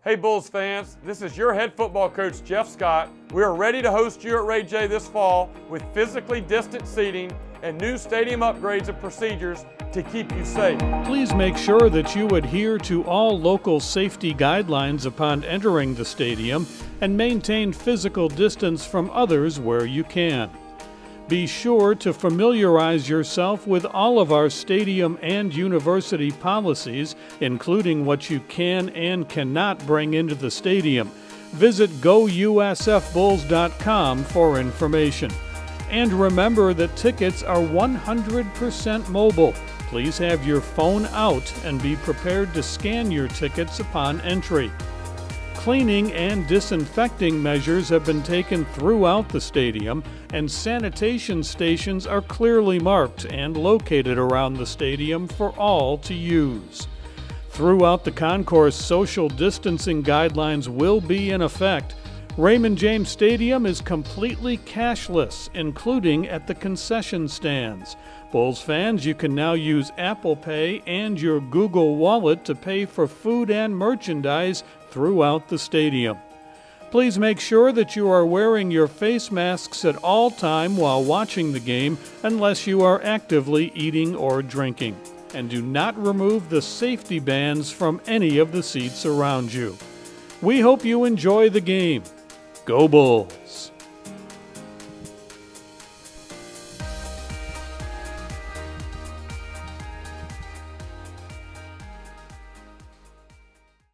Hey Bulls fans, this is your head football coach Jeff Scott. We are ready to host you at Ray J this fall with physically distant seating and new stadium upgrades and procedures to keep you safe. Please make sure that you adhere to all local safety guidelines upon entering the stadium and maintain physical distance from others where you can. Be sure to familiarize yourself with all of our stadium and university policies, including what you can and cannot bring into the stadium. Visit gousfbulls.com for information. And remember that tickets are 100% mobile. Please have your phone out and be prepared to scan your tickets upon entry. Cleaning and disinfecting measures have been taken throughout the stadium, and sanitation stations are clearly marked and located around the stadium for all to use. Throughout the concourse, social distancing guidelines will be in effect. Raymond James Stadium is completely cashless, including at the concession stands. Bulls fans, you can now use Apple Pay and your Google Wallet to pay for food and merchandise throughout the stadium. Please make sure that you are wearing your face masks at all time while watching the game unless you are actively eating or drinking. And do not remove the safety bands from any of the seats around you. We hope you enjoy the game. Go Bulls!